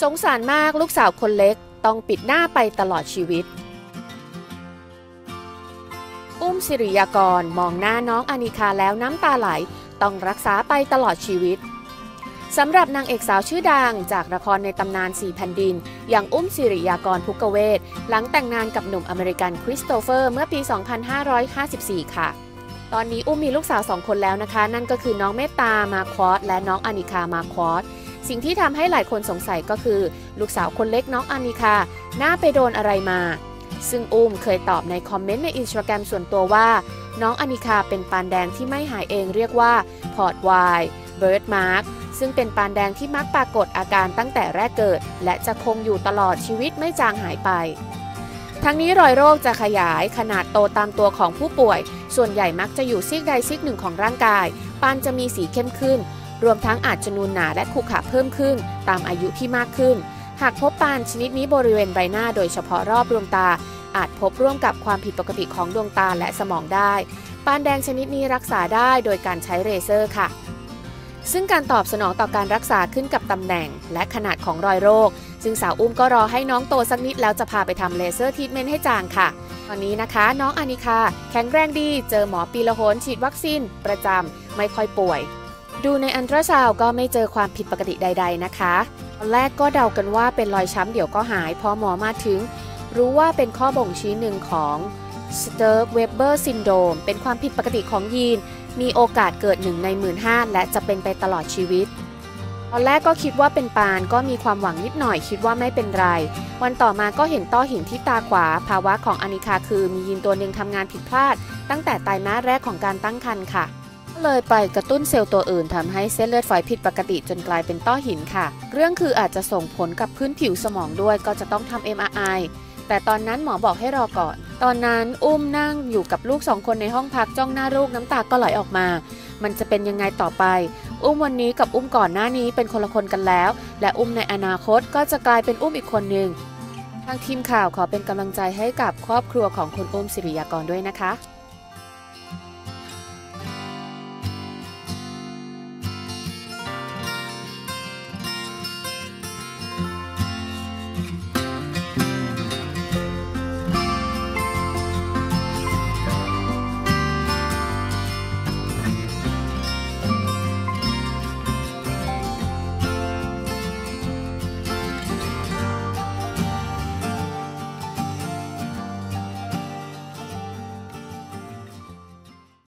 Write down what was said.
สงสารมากลูกสาวคนเล็กต้องปิดหน้าไปตลอดชีวิตอุ้มศิริยากรมองหน้าน้องอานิคาแล้วน้ำตาไหลต้องรักษาไปตลอดชีวิตสำหรับนางเอกสาวชื่อดังจากละครในตำนาน4แผ่นดินอย่างอุ้มศิริยากร ภุกเวศหลังแต่งงานกับหนุ่มอเมริกันคริสโตเฟอร์เมื่อปี 2554 ค่ะตอนนี้อุ้มมีลูกสาว2 คนแล้วนะคะนั่นก็คือน้องเมตตามาควอสและน้องอานิคามาควอสสิ่งที่ทำให้หลายคนสงสัยก็คือลูกสาวคนเล็กน้องอานิคาน่าไปโดนอะไรมาซึ่งอุ้มเคยตอบในคอมเมนต์ใน Instagram ส่วนตัวว่าน้องอานิคาเป็นปานแดงที่ไม่หายเองเรียกว่าพอร์ตไวน์เบิร์ธมาร์กซึ่งเป็นปานแดงที่มักปรากฏอาการตั้งแต่แรกเกิดและจะคงอยู่ตลอดชีวิตไม่จางหายไปทั้งนี้รอยโรคจะขยายขนาดโตตามตัวของผู้ป่วยส่วนใหญ่มักจะอยู่ซีกใดซีกหนึ่งของร่างกายปานจะมีสีเข้มขึ้นรวมทั้งอาจจะนูนหนาและขรุขระเพิ่มขึ้นตามอายุที่มากขึ้นหากพบปานชนิดนี้บริเวณใบหน้าโดยเฉพาะรอบดวงตาอาจพบร่วมกับความผิดปกติของดวงตาและสมองได้ปานแดงชนิดนี้รักษาได้โดยการใช้เลเซอร์ค่ะซึ่งการตอบสนองต่อการรักษาขึ้นกับตำแหน่งและขนาดของรอยโรคซึ่งสาวอุ้มก็รอให้น้องโตสักนิดแล้วจะพาไปทำเลเซอร์ทรีทเมนต์ให้จางค่ะตอนนี้นะคะน้องอานิคาแข็งแรงดีเจอหมอปีละหนฉีดวัคซีนประจำไม่ค่อยป่วยดูในอัลตราซาวด์ก็ไม่เจอความผิดปกติใดๆนะคะตอนแรกก็เดากันว่าเป็นรอยช้ำเดี๋ยวก็หายพอหมอมาถึงรู้ว่าเป็นข้อบ่งชี้หนึ่งของ Sturge-Weber Syndrome เป็นความผิดปกติของยีนมีโอกาสเกิด1 ใน 15,000 และจะเป็นไปตลอดชีวิตตอนแรกก็คิดว่าเป็นปานก็มีความหวังนิดหน่อยคิดว่าไม่เป็นไรวันต่อมาก็เห็นต้อหินที่ตาขวาภาวะของอานิคาคือมียีนตัวหนึ่งทำงานผิดพลาดตั้งแต่ไตรมาสแรกของการตั้งครรภ์ค่ะเลยไปกระตุ้นเซลล์ตัวอื่นทำให้เส้นเลือดฝอยผิดปกติจนกลายเป็นต้อหินค่ะเรื่องคืออาจจะส่งผลกับพื้นผิวสมองด้วยก็จะต้องทำ MRI แต่ตอนนั้นหมอบอกให้รอก่อนตอนนั้นอุ้มนั่งอยู่กับลูก2 คนในห้องพักจ้องหน้าลูกน้ำตาก็ไหลออกมามันจะเป็นยังไงต่อไปอุ้มวันนี้กับอุ้มก่อนหน้านี้เป็นคนละคนกันแล้วและอุ้มในอนาคตก็จะกลายเป็นอุ้มอีกคนหนึ่งทางทีมข่าวขอเป็นกำลังใจให้กับครอบครัวของคุณอุ้มศิริยากรด้วยนะคะ